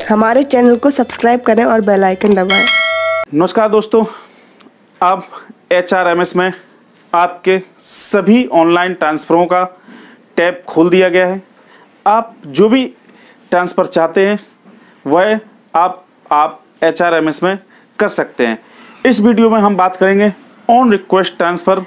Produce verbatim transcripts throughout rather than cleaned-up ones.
हमारे चैनल को सब्सक्राइब करें और बेल आइकन दबाएं। नमस्कार दोस्तों, अब एच आर एम एस में आपके सभी ऑनलाइन ट्रांसफ़रों का टैब खोल दिया गया है। आप जो भी ट्रांसफ़र चाहते हैं वह आप आप एच आर एम एस में कर सकते हैं। इस वीडियो में हम बात करेंगे ऑन रिक्वेस्ट ट्रांसफ़र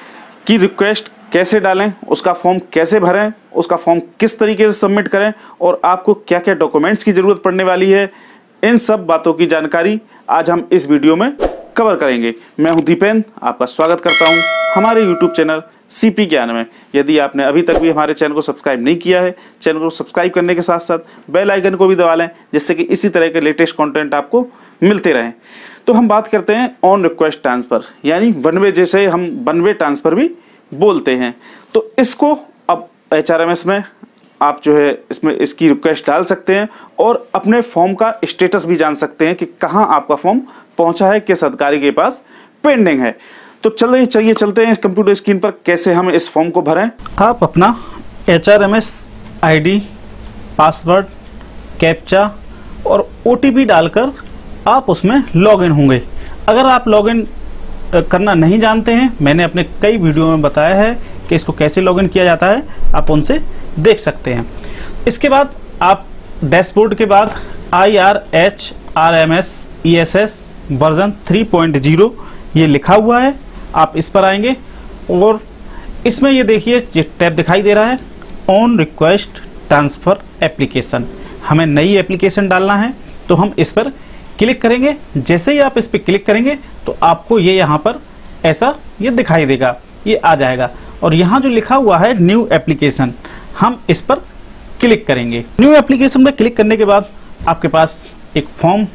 की रिक्वेस्ट कैसे डालें, उसका फॉर्म कैसे भरें, उसका फॉर्म किस तरीके से सबमिट करें और आपको क्या क्या डॉक्यूमेंट्स की ज़रूरत पड़ने वाली है। इन सब बातों की जानकारी आज हम इस वीडियो में कवर करेंगे। मैं हूं दीपेंद्र, आपका स्वागत करता हूं हमारे यूट्यूब चैनल सी पी ज्ञान में। यदि आपने अभी तक भी हमारे चैनल को सब्सक्राइब नहीं किया है, चैनल को सब्सक्राइब करने के साथ साथ बेल आइकन को भी दबा लें, जिससे कि इसी तरह के लेटेस्ट कंटेंट आपको मिलते रहें। तो हम बात करते हैं ऑन रिक्वेस्ट ट्रांसफ़र, यानी वन वे, जैसे हम वन वे ट्रांसफ़र भी बोलते हैं। तो इसको अब एच आर एम एस में आप जो है इसमें इसकी रिक्वेस्ट डाल सकते हैं और अपने फॉर्म का स्टेटस भी जान सकते हैं कि कहाँ आपका फॉर्म पहुंचा है, किस अधिकारी के पास पेंडिंग है। तो चलिए चलिए चलते हैं इस कंप्यूटर स्क्रीन पर कैसे हम इस फॉर्म को भरें। आप अपना H R M S I D, password, captcha और ओ टी पी डालकर आप उसमें लॉगिन होंगे। अगर आप लॉगिन करना नहीं जानते हैं, मैंने अपने कई वीडियो में बताया है कि इसको कैसे लॉगिन किया जाता है, आप उनसे देख सकते हैं। इसके बाद आप डैशबोर्ड के बाद I R H R M S E S S version three point zero ये लिखा हुआ है, आप इस पर आएंगे और इसमें ये देखिए ये टैब दिखाई दे रहा है ऑन रिक्वेस्ट ट्रांसफ़र एप्लीकेशन। हमें नई एप्लीकेशन डालना है तो हम इस पर क्लिक करेंगे। जैसे ही आप इस पर क्लिक करेंगे तो आपको ये यहाँ पर ऐसा ये दिखाई देगा, ये आ जाएगा और यहाँ जो लिखा हुआ है न्यू एप्लीकेशन, हम इस पर क्लिक करेंगे। न्यू एप्लीकेशन पर क्लिक करने के बाद आपके पास एक फॉर्म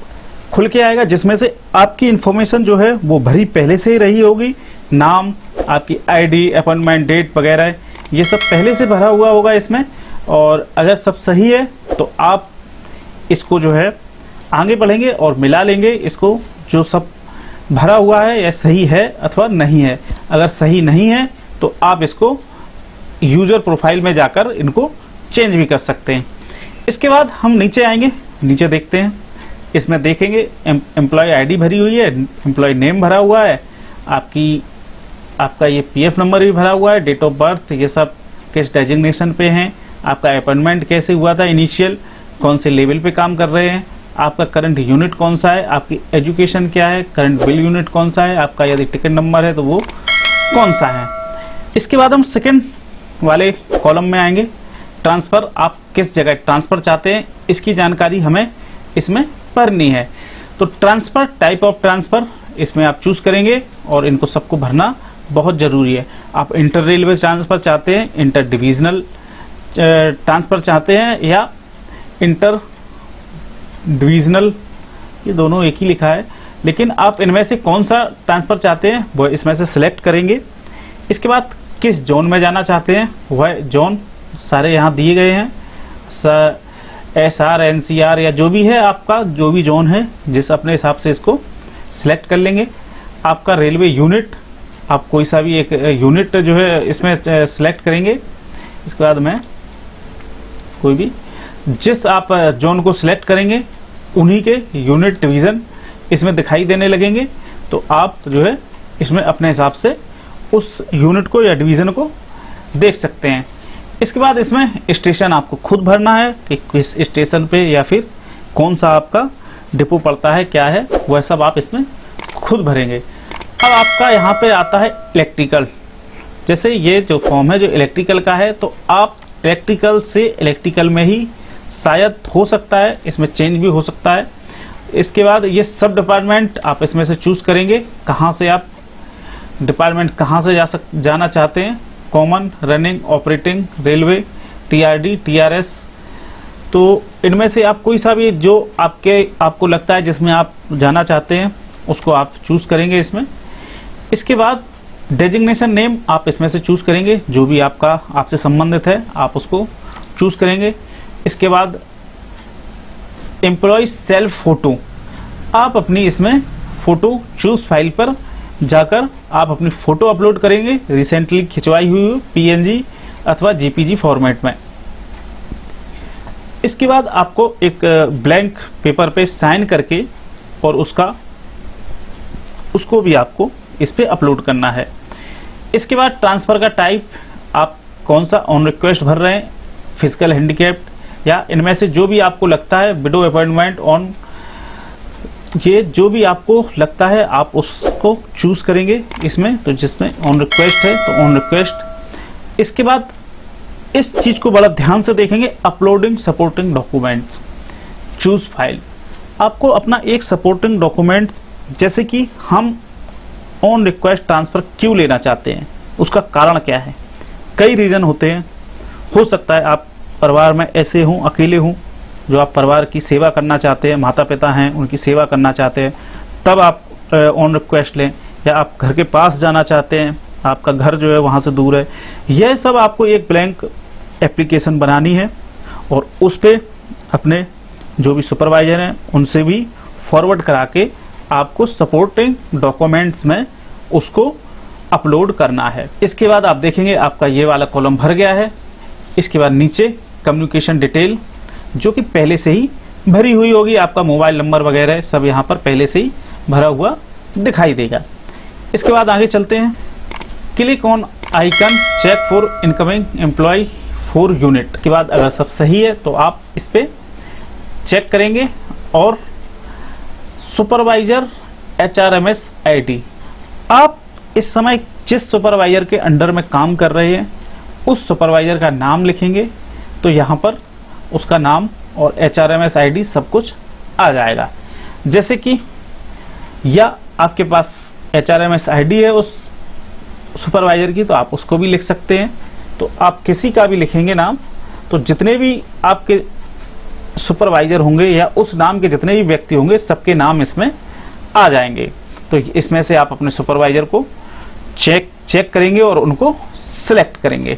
खुल के आएगा, जिसमें से आपकी इन्फॉर्मेशन जो है वो भरी पहले से ही रही होगी। नाम, आपकी आईडी, अपॉइंटमेंट डेट वगैरह ये सब पहले से भरा हुआ होगा इसमें। और अगर सब सही है तो आप इसको जो है आगे बढ़ेंगे और मिला लेंगे इसको, जो सब भरा हुआ है या सही है अथवा नहीं है। अगर सही नहीं है तो आप इसको यूज़र प्रोफाइल में जाकर इनको चेंज भी कर सकते हैं। इसके बाद हम नीचे आएंगे, नीचे देखते हैं, इसमें देखेंगे एम्प्लॉय आईडी भरी हुई है, एम्प्लॉय नेम भरा हुआ है, आपकी आपका ये पीएफ नंबर भी भरा हुआ है, डेट ऑफ बर्थ, ये सब किस डेजिग्नेशन पे हैं, आपका अपॉइंटमेंट कैसे हुआ था इनिशियल, कौन से लेवल पे काम कर रहे हैं, आपका करंट यूनिट कौन सा है, आपकी एजुकेशन क्या है, करंट बिल यूनिट कौन सा है, आपका यदि टिकट नंबर है तो वो कौन सा है। इसके बाद हम सेकंड वाले कॉलम में आएंगे, ट्रांसफ़र, आप किस जगह ट्रांसफ़र चाहते हैं इसकी जानकारी हमें इसमें भरनी है। तो ट्रांसफ़र, टाइप ऑफ ट्रांसफ़र इसमें आप चूज़ करेंगे और इनको सबको भरना बहुत ज़रूरी है। आप इंटर रेलवे ट्रांसफ़र चाहते हैं, इंटर डिविजनल ट्रांसफ़र चाहते हैं या इंटर डिविजनल, ये दोनों एक ही लिखा है, लेकिन आप इनमें से कौन सा ट्रांसफ़र चाहते हैं वो इसमें से सिलेक्ट करेंगे। इसके बाद किस जोन में जाना चाहते हैं वह जोन सारे यहाँ दिए गए हैं, S R, N C R या जो भी है आपका, जो भी जोन है जिस अपने हिसाब से इसको सिलेक्ट कर लेंगे। आपका रेलवे यूनिट, आप कोई सा भी एक यूनिट जो है इसमें सिलेक्ट करेंगे। इसके बाद में कोई भी जिस आप जोन को सिलेक्ट करेंगे उन्हीं के यूनिट डिवीज़न इसमें दिखाई देने लगेंगे, तो आप जो है इसमें अपने हिसाब से उस यूनिट को या डिवीज़न को देख सकते हैं। इसके बाद इसमें स्टेशन आपको खुद भरना है कि किस स्टेशन पे या फिर कौन सा आपका डिपो पड़ता है, क्या है, वह सब आप इसमें खुद भरेंगे। अब आपका यहाँ पे आता है इलेक्ट्रिकल, जैसे ये जो फॉर्म है जो इलेक्ट्रिकल का है, तो आप इलेक्ट्रिकल से इलेक्ट्रिकल में ही शायद हो सकता है, इसमें चेंज भी हो सकता है। इसके बाद ये सब डिपार्टमेंट आप इसमें से चूज़ करेंगे, कहाँ से आप डिपार्टमेंट कहाँ से जा सक जाना चाहते हैं, common, running, operating, railway, TRD, TRS. तो इनमें से आप कोई सा भी जो आपके आपको लगता है जिसमें आप जाना चाहते हैं उसको आप चूज़ करेंगे इसमें। इसके बाद डेजिग्नेशन नेम आप इसमें से चूज़ करेंगे, जो भी आपका आपसे संबंधित है आप उसको चूज़ करेंगे। इसके बाद एम्प्लॉय सेल्फ फ़ोटो, आप अपनी इसमें फ़ोटो चूज़ फाइल पर जाकर आप अपनी फ़ोटो अपलोड करेंगे, रिसेंटली खिंचवाई हुई पीएनजी अथवा जेपीजी फॉर्मेट में। इसके बाद आपको एक ब्लैंक पेपर पे साइन करके और उसका उसको भी आपको इस पे अपलोड करना है। इसके बाद ट्रांसफ़र का टाइप, आप कौन सा ऑन रिक्वेस्ट भर रहे हैं, फिजिकल हैंडीकैप्ड या इनमें से जो भी आपको लगता है, विडो अपॉइंटमेंट ऑन, ये जो भी आपको लगता है आप उसको चूज़ करेंगे इसमें। तो जिसमें ऑन रिक्वेस्ट है तो ऑन रिक्वेस्ट। इसके बाद इस चीज़ को बड़ा ध्यान से देखेंगे, uploading supporting documents, choose file. आपको अपना एक सपोर्टिंग डॉक्यूमेंट्स, जैसे कि हम ऑन रिक्वेस्ट ट्रांसफ़र क्यों लेना चाहते हैं, उसका कारण क्या है। कई रीज़न होते हैं। हो सकता है आप परिवार में ऐसे हों, अकेले हों, जो आप परिवार की सेवा करना चाहते हैं, माता पिता हैं उनकी सेवा करना चाहते हैं, तब आप ऑन रिक्वेस्ट लें। या आप घर के पास जाना चाहते हैं, आपका घर जो है वहाँ से दूर है। यह सब आपको एक ब्लैंक एप्लीकेशन बनानी है और उस पर अपने जो भी सुपरवाइजर हैं उनसे भी फॉरवर्ड करा के आपको सपोर्टिंग डॉक्यूमेंट्स में उसको अपलोड करना है। इसके बाद आप देखेंगे आपका ये वाला कॉलम भर गया है। इसके बाद नीचे कम्युनिकेशन डिटेल, जो कि पहले से ही भरी हुई होगी, आपका मोबाइल नंबर वगैरह सब यहाँ पर पहले से ही भरा हुआ दिखाई देगा। इसके बाद आगे चलते हैं। Click on icon check for incoming employ for unit के बाद अगर सब सही है तो आप इस पर चेक करेंगे और supervisor H R M S I D, आप इस समय जिस सुपरवाइजर के अंडर में काम कर रहे हैं उस सुपरवाइजर का नाम लिखेंगे तो यहाँ पर उसका नाम और H R M S I D सब कुछ आ जाएगा। जैसे कि या आपके पास H R M S I D है उस सुपरवाइजर की तो आप उसको भी लिख सकते हैं। तो आप किसी का भी लिखेंगे नाम तो जितने भी आपके सुपरवाइजर होंगे या उस नाम के जितने भी व्यक्ति होंगे सबके नाम इसमें आ जाएंगे। तो इसमें से आप अपने सुपरवाइजर को चेक चेक करेंगे और उनको सिलेक्ट करेंगे।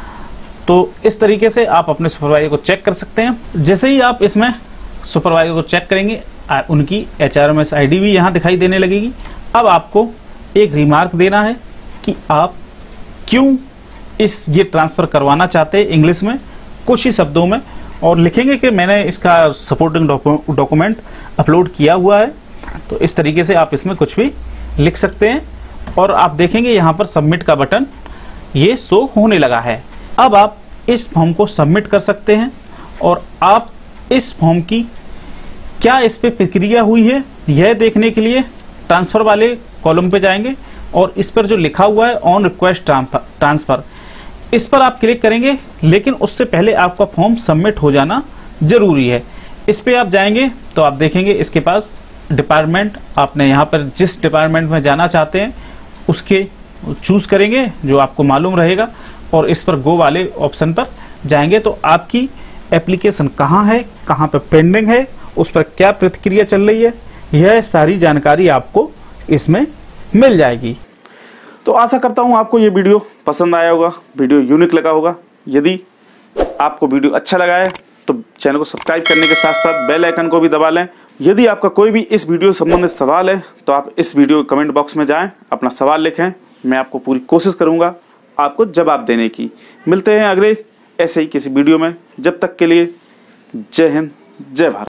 तो इस तरीके से आप अपने सुपरवाइजर को चेक कर सकते हैं। जैसे ही आप इसमें सुपरवाइजर को चेक करेंगे उनकी H R M S I D भी यहाँ दिखाई देने लगेगी। अब आपको एक रिमार्क देना है कि आप क्यों इस ये ट्रांसफ़र करवाना चाहते हैं, इंग्लिश में कुछ ही शब्दों में, और लिखेंगे कि मैंने इसका सपोर्टिंग डॉक्यूमेंट अपलोड किया हुआ है। तो इस तरीके से आप इसमें कुछ भी लिख सकते हैं और आप देखेंगे यहाँ पर सबमिट का बटन ये शो होने लगा है। अब आप इस फॉर्म को सबमिट कर सकते हैं और आप इस फॉर्म की क्या इस पे प्रक्रिया हुई है यह देखने के लिए ट्रांसफ़र वाले कॉलम पे जाएंगे और इस पर जो लिखा हुआ है ऑन रिक्वेस्ट ट्रांसफ़र, इस पर आप क्लिक करेंगे। लेकिन उससे पहले आपका फॉर्म सबमिट हो जाना जरूरी है। इस पे आप जाएंगे तो आप देखेंगे इसके पास डिपार्टमेंट, आपने यहाँ पर जिस डिपार्टमेंट में जाना चाहते हैं उसके चूज़ करेंगे जो आपको मालूम रहेगा और इस पर गो वाले ऑप्शन पर जाएंगे तो आपकी एप्लीकेशन कहाँ है, कहाँ पर पेंडिंग है, उस पर क्या प्रतिक्रिया चल रही है, यह सारी जानकारी आपको इसमें मिल जाएगी। तो आशा करता हूँ आपको ये वीडियो पसंद आया होगा, वीडियो यूनिक लगा होगा। यदि आपको वीडियो अच्छा लगा है तो चैनल को सब्सक्राइब करने के साथ साथ बेल आइकन को भी दबा लें। यदि आपका कोई भी इस वीडियो संबंधित सवाल है तो आप इस वीडियो कमेंट बॉक्स में जाएं, अपना सवाल लिखें, मैं आपको पूरी कोशिश करूंगा आपको जवाब देने की। मिलते हैं अगले ऐसे ही किसी वीडियो में, जब तक के लिए जय हिंद, जय भारत।